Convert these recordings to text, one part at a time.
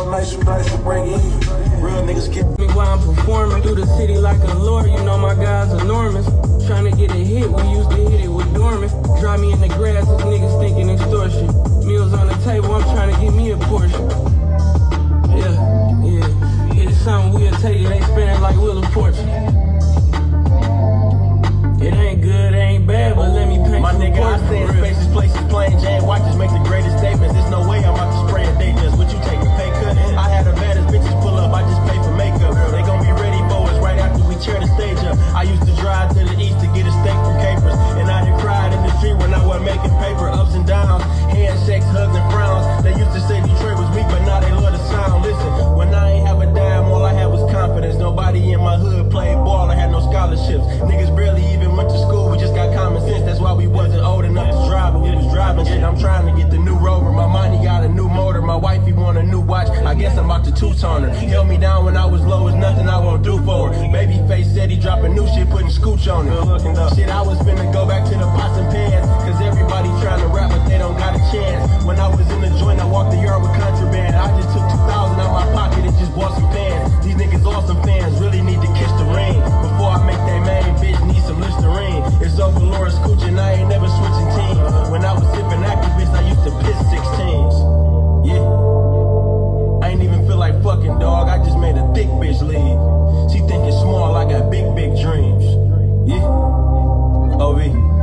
all nice to break even. Real niggas get me while I'm performing through the city like a lord. You know my guys enormous. Trying to get a hit, we used to hit it with dormant. Drive me in the grass, these niggas thinking extortion. Meals on the table, I'm trying to get me a portion. Yeah, it's something we'll tell you, they spend like Wheel of Fortune. It ain't good, it ain't bad, but let me paint my some nigga, I say spaces, places, plain Jane watches make the greatest statements. There's no way I'm about to spray a date just. What you take a pay cut? I had the baddest bitches pull up, I just pay for makeup. They gon' be ready for us right after we tear the stage up. I used to drive to the east to get a steak from Capers, and I done cried in the street when I wasn't making paper. Ups and downs, handshakes, hugs and frowns. They used to say Detroit was weak, but now they love the sound. Listen, when I ain't have a dime, all I had was confidence. Nobody in my hood played ball, I had no scholarships. Niggas barely even went to school, we just got common sense. That's why we wasn't old enough to drive, but we was driving shit. I'm trying to get the new Rover, my money got a new motor. My wifey want a new watch, I guess I'm about to two-tone her. Held me down when I was low, it's nothing I won't do for her. Babyface said he dropping new shit, putting scooch on it. Shit, I was finna go back to the pots and pans, cause everybody trying to rap, but they don't got a chance. When I was in the joint, I walked the yard with contraband. I just took 2,000 out my pocket and just bought some pants. These niggas lost some fans, really need to kiss the ring. Before I make that main bitch need some Listerine. It's over Laura Scooching, I ain't never switching teams. When I was sipping activists, I used to piss 16s. Yeah, I ain't even feel like fucking, dog. I just made a thick bitch leave. She thinking small, I got big, big dreams. Yeah, OV.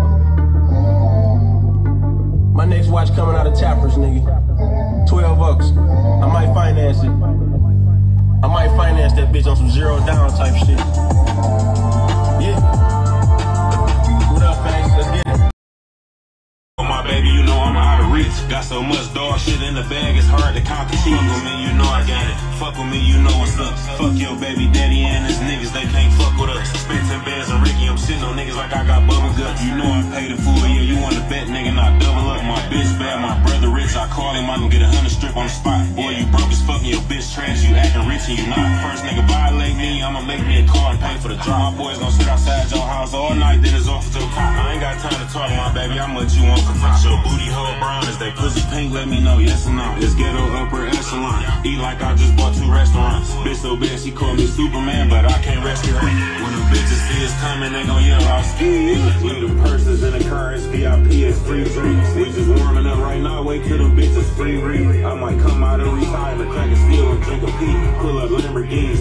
My next watch coming out of Tappers, nigga. 12 bucks. I might finance it. I might finance that bitch on some zero down type shit. Yeah. What up, Fangs? Let's get it. Oh, my baby, you know I'm out of reach. Got so much dog shit in the bag, it's hard to count the cheese. Fuck with me, you know I got it. Fuck with me, you know what's up. Fuck your baby daddy and his niggas, they can't fuck with us. Spent 10 bands and Ricky, I'm shitting on niggas like I got bubble guts. You know I paid the full, yeah, you want to bet, nigga, not double up. My bitch bad, my brother rich, I call him, I can get 100 strip on the spot. Boy, you broke as fuck and your bitch trash, you acting rich and you not. First nigga violate me, I'ma make me a car and pay for the drop. My boys gon' sit outside your house all night, then it's off to the cop. I ain't got time to talk, my baby, how much you want for top? Your booty hole brown, is they pussy pink, let me know, yes or no. It's ghetto upper echelon, eat like I just bought 2 restaurants. Bitch so bad, she called me Superman, but I can't rescue her. When the bitches see us coming, they gon' yell out ski. Leave the purses in the car, it's VIP, it's free drinks. We just warming up right now, wait till them bitches free read. I might come out and retire, crack a steel and drink a pee. Pull up Lamborghini,